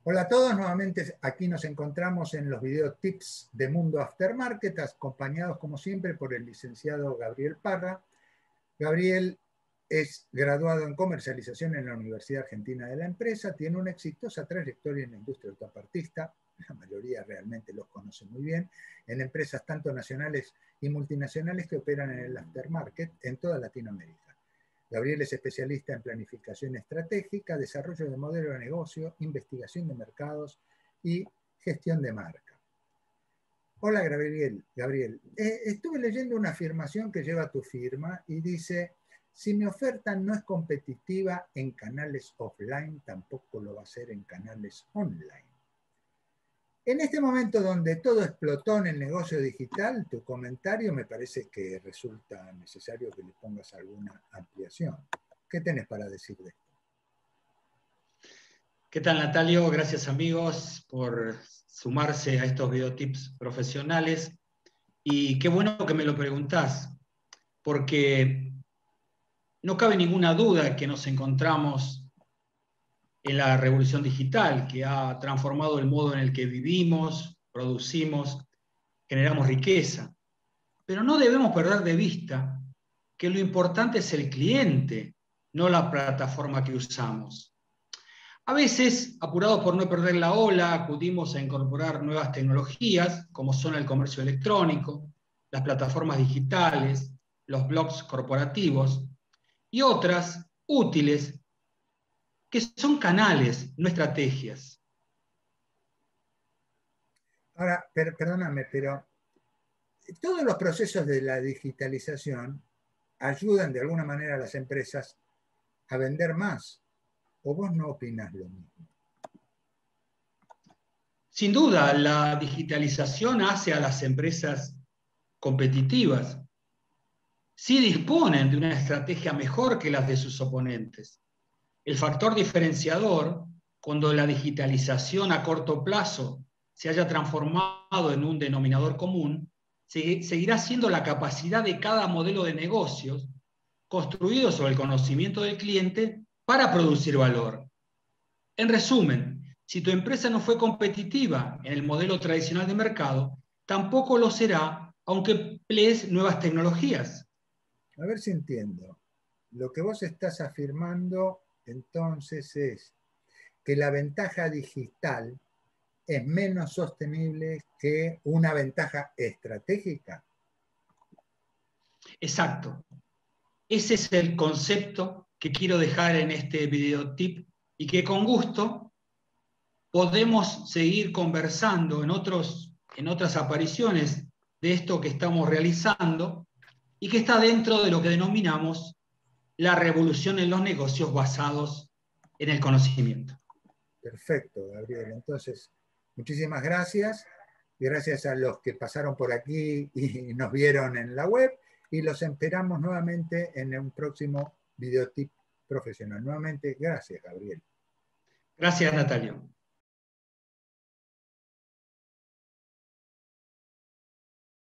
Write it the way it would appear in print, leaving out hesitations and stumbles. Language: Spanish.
Hola a todos, nuevamente aquí nos encontramos en los video tips de Mundo Aftermarket, acompañados como siempre por el licenciado Gabriel Parra. Gabriel es graduado en comercialización en la Universidad Argentina de la Empresa, tiene una exitosa trayectoria en la industria autopartista, la mayoría realmente los conoce muy bien, en empresas tanto nacionales y multinacionales que operan en el aftermarket en toda Latinoamérica. Gabriel es especialista en planificación estratégica, desarrollo de modelo de negocio, investigación de mercados y gestión de marca. Hola Gabriel. Estuve leyendo una afirmación que lleva tu firma y dice: si mi oferta no es competitiva en canales offline, tampoco lo va a ser en canales online. En este momento donde todo explotó en el negocio digital, tu comentario me parece que resulta necesario que le pongas alguna ampliación. ¿Qué tenés para decir de esto? ¿Qué tal, Natalio? Gracias, amigos, por sumarse a estos videotips profesionales. Y qué bueno que me lo preguntás, porque no cabe ninguna duda que nos encontramos en la revolución digital, que ha transformado el modo en el que vivimos, producimos, generamos riqueza. Pero no debemos perder de vista que lo importante es el cliente, no la plataforma que usamos. A veces, apurados por no perder la ola, acudimos a incorporar nuevas tecnologías, como son el comercio electrónico, las plataformas digitales, los blogs corporativos, y otras útiles, que son canales, no estrategias. Ahora, perdóname, pero todos los procesos de la digitalización ayudan de alguna manera a las empresas a vender más. ¿O vos no opinás lo mismo? Sin duda, la digitalización hace a las empresas competitivas. Sí disponen de una estrategia mejor que las de sus oponentes. El factor diferenciador, cuando la digitalización a corto plazo se haya transformado en un denominador común, seguirá siendo la capacidad de cada modelo de negocios construido sobre el conocimiento del cliente para producir valor. En resumen, si tu empresa no fue competitiva en el modelo tradicional de mercado, tampoco lo será aunque emplees nuevas tecnologías. A ver si entiendo. Lo que vos estás afirmando entonces es que la ventaja digital es menos sostenible que una ventaja estratégica. Exacto. Ese es el concepto que quiero dejar en este videotip y que con gusto podemos seguir conversando en otras apariciones de esto que estamos realizando y que está dentro de lo que denominamos la revolución en los negocios basados en el conocimiento. Perfecto, Gabriel. Entonces, muchísimas gracias. Gracias a los que pasaron por aquí y nos vieron en la web. Y los esperamos nuevamente en un próximo videotip profesional. Nuevamente, gracias, Gabriel. Gracias, Natalio.